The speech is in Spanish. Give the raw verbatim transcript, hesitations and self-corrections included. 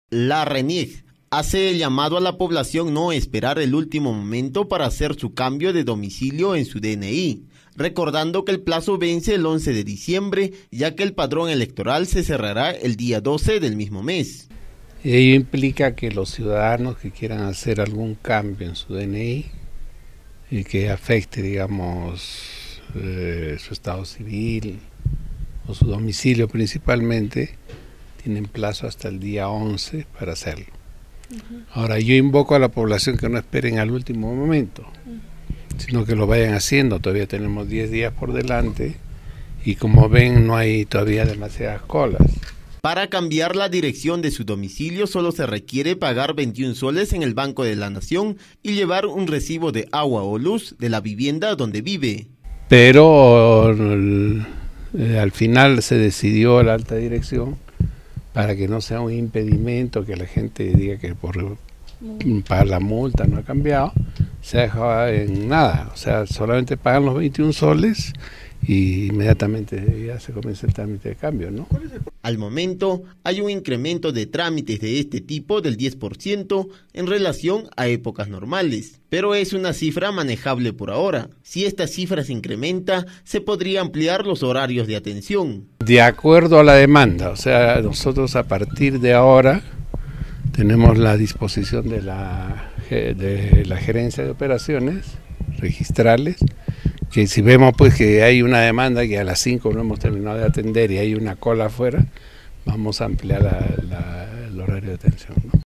La RENIEC hace el llamado a la población no esperar el último momento para hacer su cambio de domicilio en su D N I, recordando que el plazo vence el once de diciembre, ya que el padrón electoral se cerrará el día doce del mismo mes. Ello implica que los ciudadanos que quieran hacer algún cambio en su D N I y que afecte, digamos, eh, su estado civil o su domicilio principalmente, tienen plazo hasta el día once para hacerlo. Uh-huh. Ahora, yo invoco a la población que no esperen al último momento, uh-huh. sino que lo vayan haciendo. Todavía tenemos diez días por delante y, como ven, no hay todavía demasiadas colas. Para cambiar la dirección de su domicilio solo se requiere pagar veintiún soles en el Banco de la Nación y llevar un recibo de agua o luz de la vivienda donde vive. Pero eh, al final se decidió la alta dirección para que no sea un impedimento que la gente diga que por pagar la multa no ha cambiado, se ha dejado en nada. O sea, solamente pagan los veintiún soles y inmediatamente ya se comienza el trámite de cambio, ¿no? Al momento hay un incremento de trámites de este tipo del diez por ciento en relación a épocas normales, pero es una cifra manejable por ahora. Si esta cifra se incrementa, se podría ampliar los horarios de atención. De acuerdo a la demanda, o sea, nosotros a partir de ahora tenemos la disposición de la, de la gerencia de operaciones registrales, que si vemos pues que hay una demanda que a las cinco no hemos terminado de atender y hay una cola afuera, vamos a ampliar la, la, el horario de atención, ¿no?